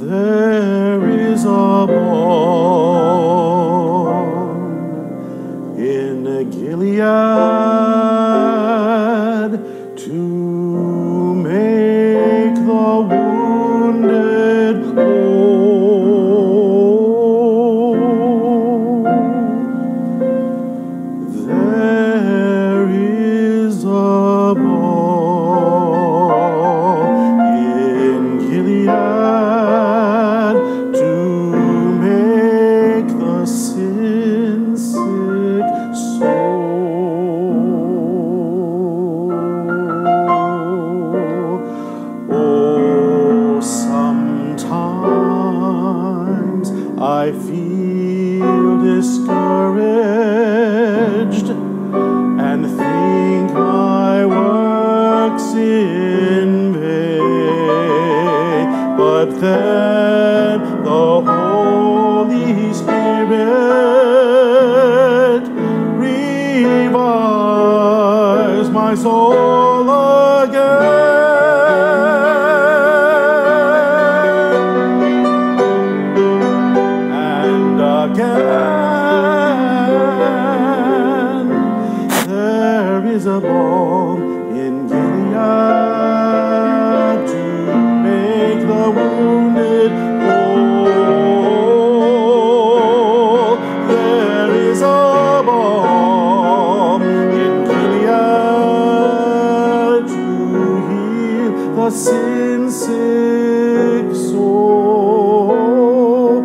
There is a balm in Gilead to make the wounded whole. There is a balm in Gilead to make the sin-sick soul. Oh, sometimes I feel discouraged and think my work's in vain, but then the Holy Spirit revives my soul again and again. There is a balm in Gilead to make the wounded whole. There is a balm in Gilead to heal the sin-sick soul.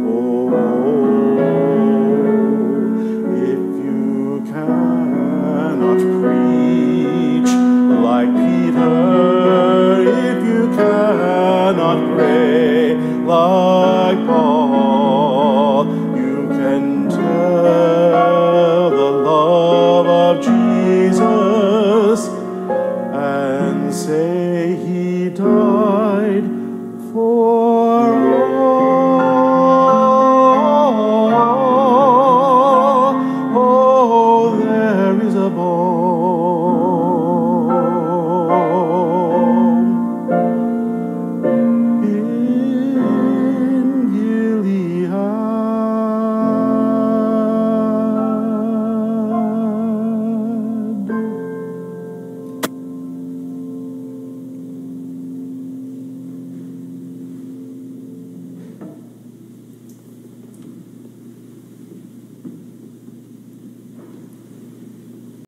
If you cannot preach like Peter, if you cannot pray like Paul, you can tell the love of Jesus and say he died for